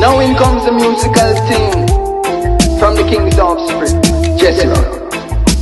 Now in comes the musical thing from the King's Offspring, Jesse Rock.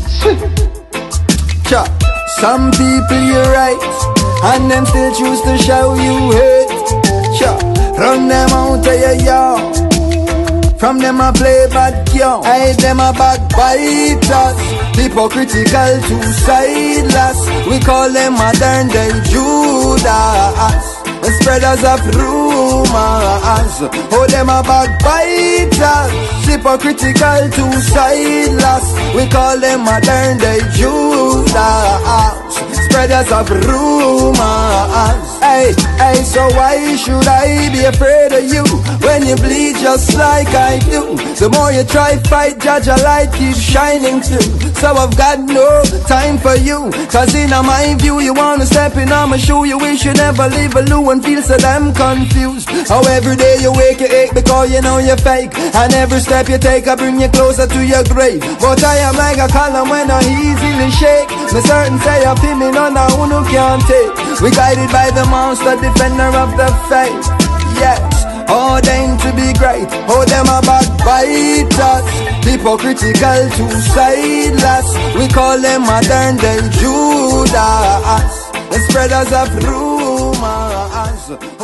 Some people you right, and them still choose to show you hate. Run them out of your yard. From them I play bad girl, I them a backbiters, hypocritical, two-sideless. We call them modern day Judas, the spreaders of rumors. Oh, them a backbiters, hypocritical, two-sideless. We call them modern day Judas, spreaders of rumors. Hey, so why should I be afraid of you when you bleed just like I do? The more you try fight, judge a light keeps shining through. So I've got no time for you, cause in my view you wanna step in on my shoe. You wish you never leave a loo and feel so damn confused. How every day you wake you ache because you know you're fake, and every step you take I bring you closer to your grave. But I am like a column when I easily shake. Me certain say I feel me none of who can't take. We guided by the monster, defender of the faith. Yes, ordained to be great. Oh, them a backbiters, hypocritical, two-sideless. We call them modern day Judas, the spreaders of rumors.